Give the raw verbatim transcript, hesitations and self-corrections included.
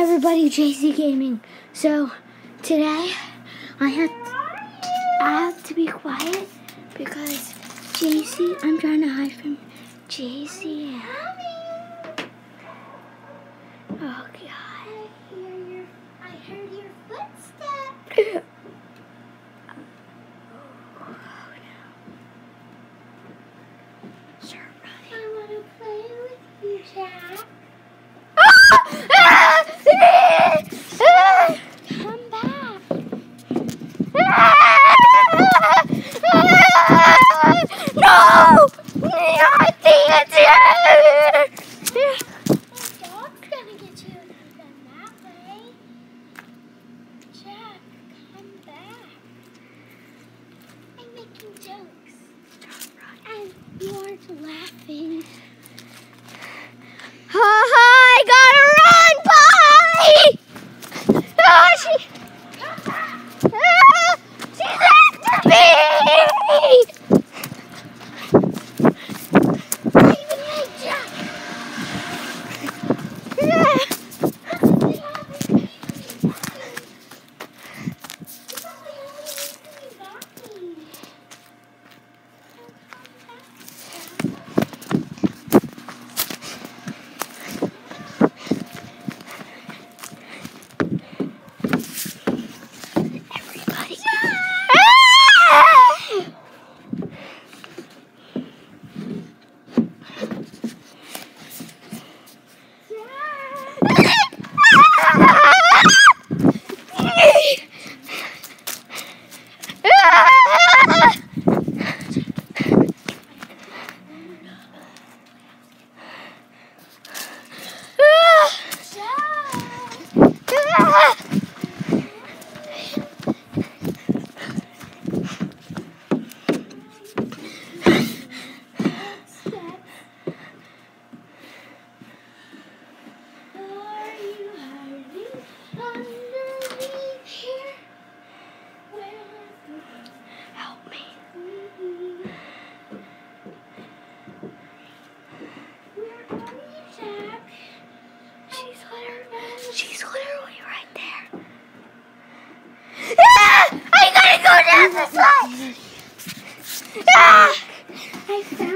everybody, Jaycee Gaming. So today I have to, I have to be quiet because Jaycee, I'm trying to hide from Jaycee. Oh God! I hear your, I heard your footsteps. Oh no! Start running. I want to play with you, Jack. Come back. No! Not the answer! My dog's gonna get you if you run that way. Jack, come back. I'm making jokes. And you aren't laughing. Ha ha! I gotta run, bye! Oh, she, ah, she's after me! Even like Jack. She's literally right there. Ah! I gotta go down the slide! Ah! I found